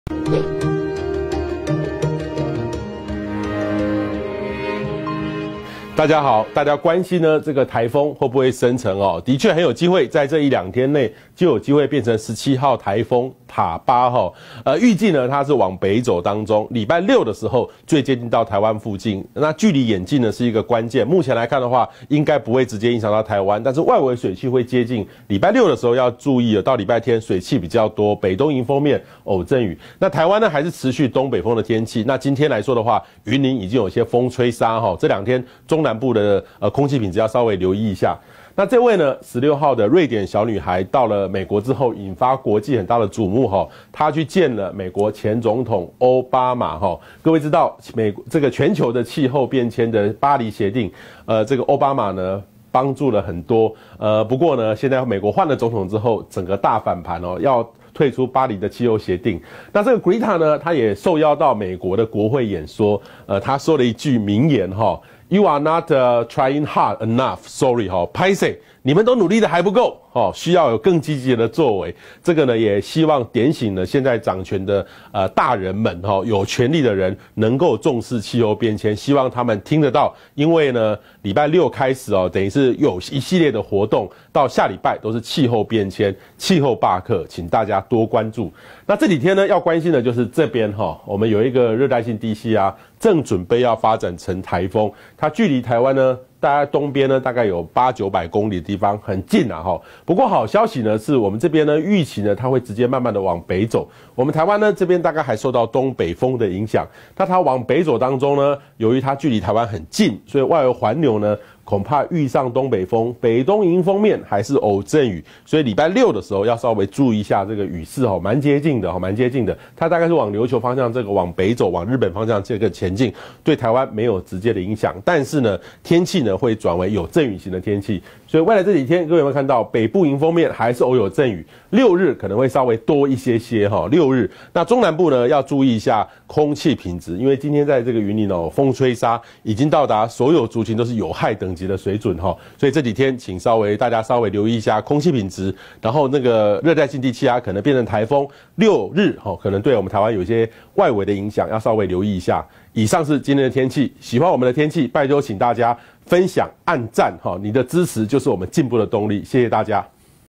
大家好，大家关心呢这个台风会不会生成哦？的确很有机会，在这1-2天内就有机会变成17号台风塔巴哈。预计呢它是往北走当中，礼拜6的时候最接近到台湾附近。那距离远近呢是一个关键。目前来看的话，应该不会直接影响到台湾，但是外围水汽会接近。礼拜6的时候要注意了，到礼拜天水汽比较多，北东迎风面偶阵雨。那台湾呢还是持续东北风的天气。那今天来说的话，云林已经有些风吹沙哈，这2天中南部的空气品质要稍微留意一下。那这位呢，16号的瑞典小女孩到了美国之后，引发国际很大的瞩目哈。她去见了美国前总统奥巴马哈。各位知道，这个全球的气候变迁的巴黎协定，这个奥巴马呢帮助了很多。不过呢，现在美国换了总统之后，整个大反盘哦，要退出巴黎的气候协定。那这个 Greta 呢，她也受邀到美国的国会演说，她说了一句名言哈。You are not trying hard enough. Sorry 哈，拍摄你们都努力的还不够哦，需要有更积极的作为。这个呢，也希望点醒了现在掌权的大人们哈，有权力的人能够重视气候变迁，希望他们听得到。因为呢，礼拜6开始哦，等于是有一系列的活动，到下礼拜都是气候变迁、气候罢课，请大家多关注。那这几天呢，要关心的就是这边哈，我们有一个热带性低气压，正准备要发展成台风。它距离台湾呢，大概东边呢，大概有800-900公里的地方，很近啊哈。不过好消息呢，是我们这边呢，预期呢，它会直接慢慢的往北走。我们台湾呢，这边大概还受到东北风的影响。那它往北走当中呢，由于它距离台湾很近，所以外围环流呢，恐怕遇上东北风，北东迎风面还是偶阵雨，所以礼拜6的时候要稍微注意一下这个雨势哈，蛮接近的哈，蛮接近的。它大概是往琉球方向这个往北走，往日本方向这个前进，对台湾没有直接的影响，但是呢，天气呢会转为有阵雨型的天气，所以未来这几天各位有没有看到北部迎风面还是偶有阵雨，6日可能会稍微多一些哈，6日。那中南部呢要注意一下空气品质，因为今天在这个云林哦，风吹沙已经到达所有族群都是有害等级的水准哈，所以这几天请大家稍微留意一下空气品质，然后那个热带性低气压可能变成台风，6日哈，可能对我们台湾有一些外围的影响，要稍微留意一下。以上是今天的天气，喜欢我们的天气，拜托请大家分享、按赞哈，你的支持就是我们进步的动力，谢谢大家。